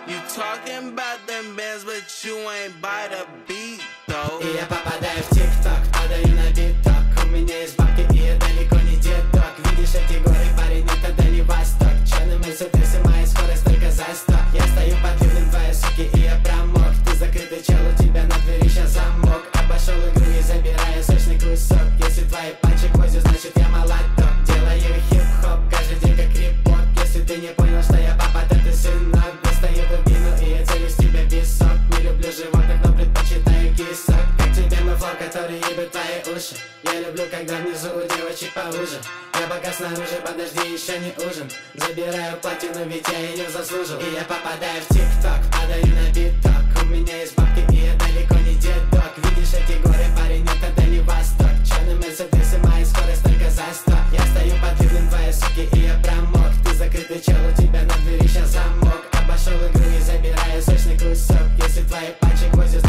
You talking about them bands, but you ain't by the beat, though. И я попадаю в тик-ток, падаю на биток. У меня есть бабки, и я далеко не дедок. Видишь эти горы, парень, это Дальний Восток. Черный Мерседес и моя скорость только за 100. Я стою под ливнем твоей суки, и я промок. Ты закрытый чел, у тебя на двери сейчас замок. Обошел игру и забираю сочный кусок. Если твои панчи возят, значит я молоток. Делаю хип-хоп каждый день как репок. Если ты не понял, что я папа, то ты сынок. Достаю дубину, и я целюсь тебе в висок. Не люблю животных, но предпочитаю кисок. Как тебе мой флоу, который ебет твои уши. Я люблю, когда внизу у девочек поуже. Я пока снаружи, подожди, еще не ужин. Забираю платину, ведь я ее заслужил. И я попадаю в тик-ток, падаю на биток. У меня есть бабки, и я далеко не дедок. Видишь эти горы, парень, это Дальний Восток. Черный Мерседес и моя скорость только за 100. Я стою под ливнем твоей суки, и я промок. Ты закрытый чел, у тебя на двери сейчас замок. Обошел игру и забираю сочный кусок. Если твои панчи возят,